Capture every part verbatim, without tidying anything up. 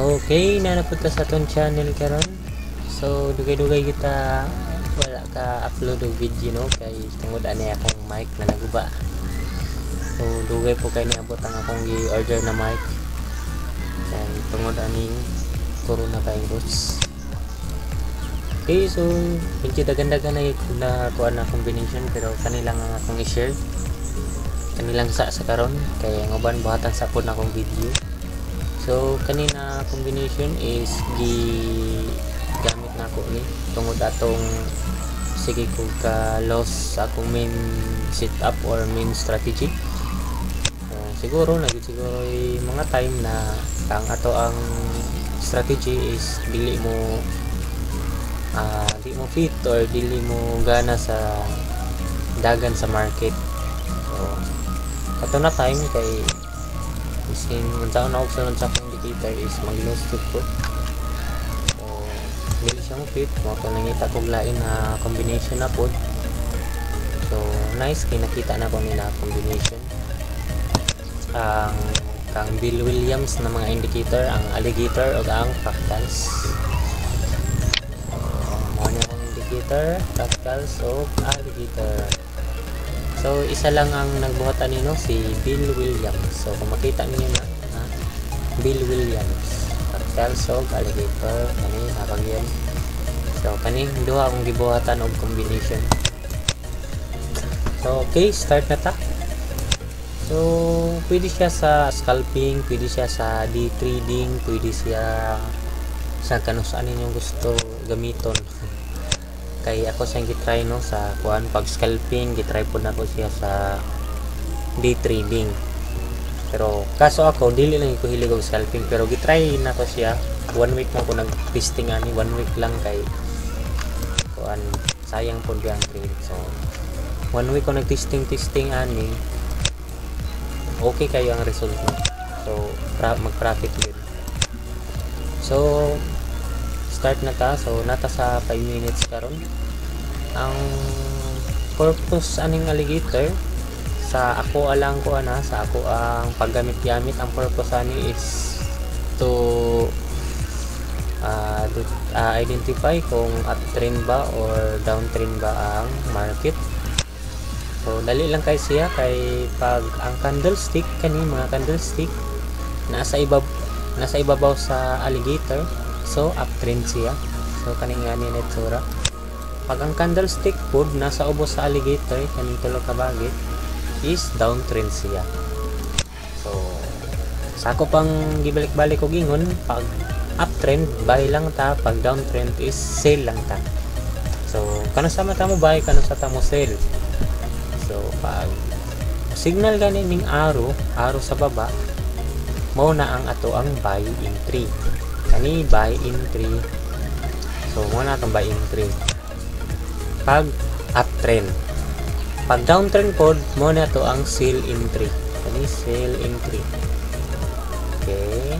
Okay, na napunta sa atong channel karon. So dugay-dugay kita wala ka upload og video no kay tungod ani akong mic na naguba. So dugay po kay niabot ang akong gi-order na mic. Kay tungod aning coronavirus. Okay, so medyo dagan-dagan na na kuan na combination pero kanilang ang akong i-share. Kanilang sa sa karon kay ang uban buhatan sa pod na akong video. So kanina combination is gi gamit na ako ni tungod atong sige ko ka loss sa akong main setup or main strategy. So, siguro nagit siguro ay mga time na ang ato ang strategy is dili mo uh, di mo fit or dili mo gana sa dagan sa market. So ato na time kay isin unsa na option sa akong indicator is mag-loss to ko. So dili siya mo fit mo to nangita kog lain na combination na pod. So nice kay nakita na ko ni na combination ang kang Bill Williams na mga indicator, ang alligator o ang fractals. So mo ni akong indicator, fractals o alligator. So isa lang ang nagbuhat anino si Bill Williams. So kung makita niyo na ha? Bill Williams fractals o alligator kani habang yan. So kani duha akong gibuhatan og combination. So okay, start na ta. So pwede siya sa scalping, pwede siya sa day trading, pwede siya sa kano saan ninyong gusto gamiton. Kay ako siyang gitry no sa kuan pag scalping, gitry po na ko siya sa day trading. Pero kaso ako dili lang ko hilig og scalping pero gitry na ko siya. One week na ko nag-testing ani, one week lang kay kuan sayang po ang trade. So one week ko nag-testing testing ani. Okay kayo ang result mo. So mag-profit yun. So start na ta. So nata sa five minutes karon. Ang purpose aning alligator sa ako alang ko ana sa ako ang paggamit-gamit ang purpose ani is to uh, to uh, identify kung uptrend ba or downtrend ba ang market. So dali lang kay siya kay pag ang candlestick kani mga candlestick nasa ibab nasa ibabaw sa alligator. So uptrend siya. So kaning nga ni netsura. Pag ang candlestick pod nasa ubos sa alligator kaning tulo ka bagit is downtrend siya. So sa ako pang gibalik-balik og ingon pag uptrend buy lang ta, pag downtrend is sell lang ta. So kano sa mata mo buy, kano sa ta mo sell. So pag signal gani ning arrow, arrow sa baba, mao na ang ato ang buy entry. Kani buy entry. So mo na tong buy entry. Pag uptrend. Pag downtrend pod, mo na to ang sell entry. Kani sell entry. Okay.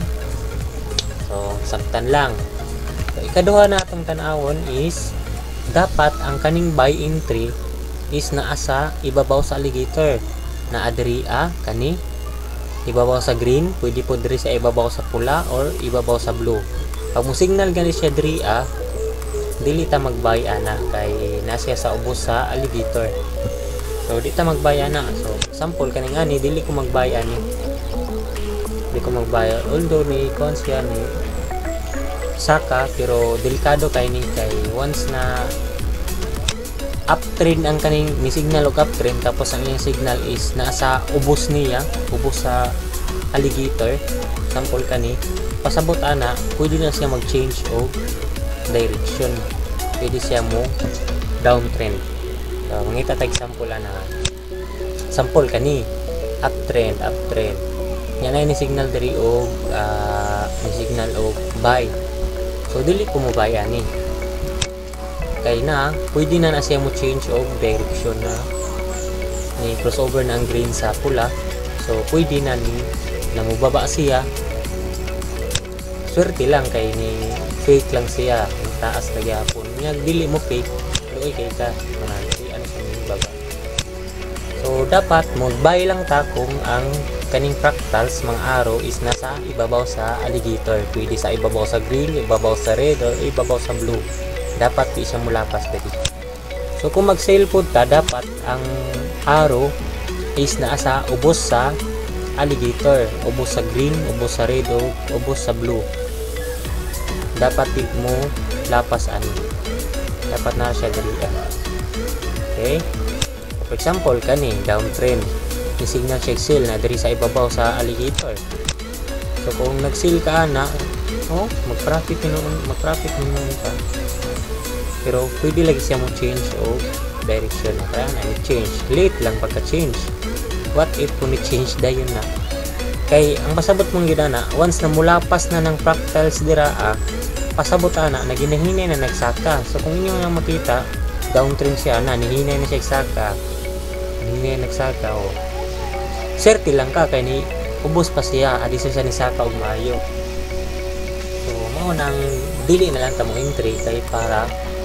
So saktan lang. So ikaduha na atong tan-awon is dapat ang kaning buy entry is naa sa ibabaw sa alligator na adri a kani ibabaw sa green, pwede po diri sa ibabaw sa pula or ibabaw sa blue. Pag mo signal gani siya diri a dili ta mag-buy ana kay nasiya sa ubos sa alligator. So di ta mag-buy ana. So sample kani ani dili ko mag-buy ani. Dili ko mag-buy although ni konsiya ni saka pero delikado kay ni kay once na uptrend ang kaning ni signal og uptrend tapos ang iyang signal is nasa ubos niya, ubos sa alligator, sample kani pasabot ana pwede na siya mag-change og direction, pwede siya mo downtrend. So mangita tag sample ana, sample kani uptrend, uptrend yan ay ni signal diri og uh, ni signal og buy. So dili ko mo buy ani kay na pwede na na siya mo change og direction na ni crossover na ang green sa pula. So pwede na ni na mubaba siya. Swerte lang kay ni fake lang siya ang taas na gyapon nya dili mo fake luoy kay ka mananti ano sa ni baba. So So dapat mag-buy lang ta kung ang kaning fractals mga arrow is nasa ibabaw sa alligator. Pwede sa ibabaw sa green, ibabaw sa red, or ibabaw sa blue. Dapat di siya mulapas dali. So kung mag-sale po ta, dapat ang arrow is nasa ubos sa alligator, ubos sa green, ubos sa red, o ubos sa blue. Dapat di mo lapas ani. Dapat na siya dali. Okay? For example, kani downtrend. Yung signal check sale na diri sa ibabaw sa alligator. So kung nag-sale ka na, oh, mag-profit noon, mag-profit noon ka. Pero pwede lagi siya mo change o direction. Kaya na i-change. Late lang pagka-change. What if kung i-change dayon na? Kay ang pasabot mong ginana, once na mulapas na ng fractals dira, ah, pasabot ana na ginahinay na nagsaka. So kung inyo nga makita, downtrend siya na, nihinay na siya nagsaka. Nihinay na nagsaka, oh. Serte lang ka kay ni ubos pa siya, adi siya ni saka og maayo. So mao nang dili na lang ta mo entry kay para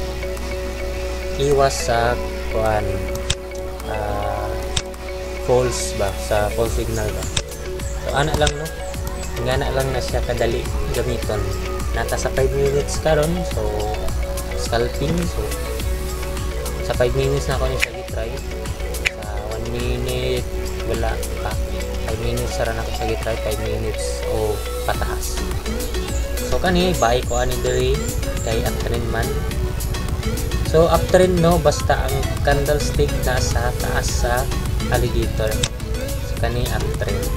iwas sa kuan uh, false ba, sa false signal ba. So ana lang no, ngana lang na siya kadali gamiton. Nata sa five minutes karon, so scalping. So sa five minutes na ako ni siya gitry. Sa one minute wala pa, five minutes sara na ko siya gitry, five minutes o pataas. So kani buy ko ani diri kay uptrend man. So uptrend no, basta ang candlestick nasa taas sa alligator. So kani uptrend.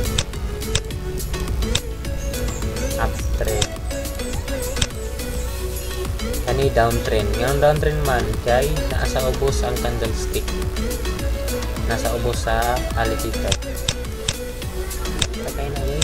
Uptrend. Kani downtrend. Yung downtrend man kay nasa ubos ang candlestick. Nasa ubos sa alligator. Okay na guys.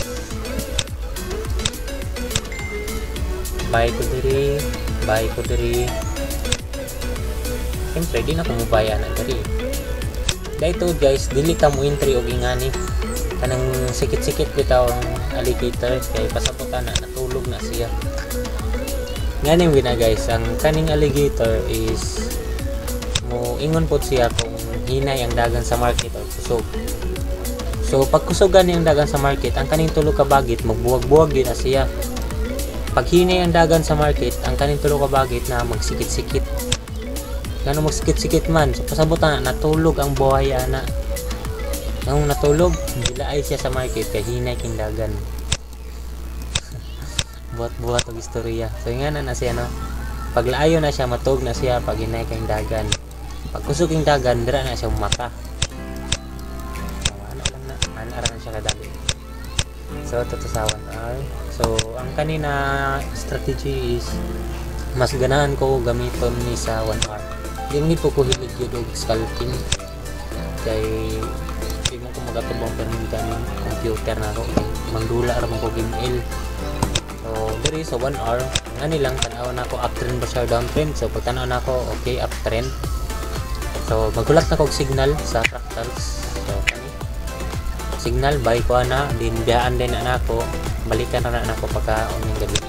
Buy ko diri, buy ko diri. Siyempre di na ko mubaya na diri. Dahito guys, dili ta mo entry og ingani. Kanang sikit-sikit bitaw ang alligator kay pasaputan na natulog na siya. Nganing gina guys, ang kaning alligator is mo ingon pod siya kung hinay ang dagan sa market o kusog. So pag kusogan niya ang dagan sa market, ang kaning tulo ka bagit magbuwag-buwag din na siya. Pag hinay ang dagan sa market, ang kaning tulo ka bagit na magsikit-sikit. Ngano magsikit-sikit man, so pasabutan na natulog ang buhaya na. Nung natulog, gilaay siya sa market kay hinay king dagan. Buhat-buhat og istorya. So nga na na siya no. Pag laayo na siya, matug na siya pag hinay king dagan. Pag kusog king dagan, dira na siya umaka. So, ano lang na, ano ara na siya kadali. So tutusawan ay. So ang kanina strategy is mas ganahan ko gamiton ni sa one hour. Hindi po ko hilig yun og scalping. Kay di mo ko magatubang perminta ng computer na ako. Mangdula ra man ko email. So diri sa one hour, ngani lang tanaw na ako uptrend ba siya downtrend. So pag tanaw na ako, okay uptrend. So magulat na ko og signal sa fractals. So kani signal buy ko ana, din biyaan din na ako. Balikan na na ako pagka uning gabi.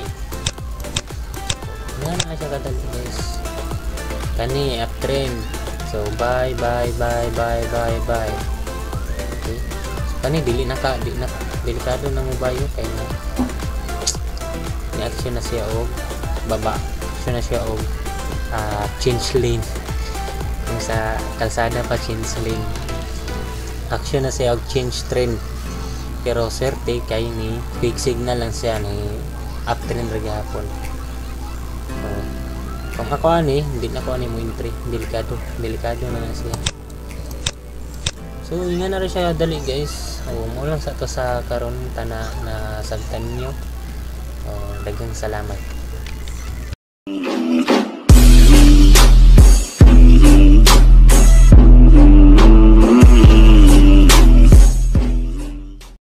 Nga na siya kadali guys. Kani uptrend. So bye bye bye bye bye bye. Okay. So, kani dili na ka, di na delikado na mo bayo kay na. Ni action na siya og baba. Action na siya og uh, change lane. Kung sa kalsada pa change lane. Action na siya og change trend. Pero swerte kay ni big signal lang siya ni uptrend ra gyapon. So, kung ako ani, hindi na ko ani mo entry, delikado, delikado na lang siya. So inga na rin siya dali guys. O mo lang sa to sa karon tana na sagtan niyo. O daghang salamat.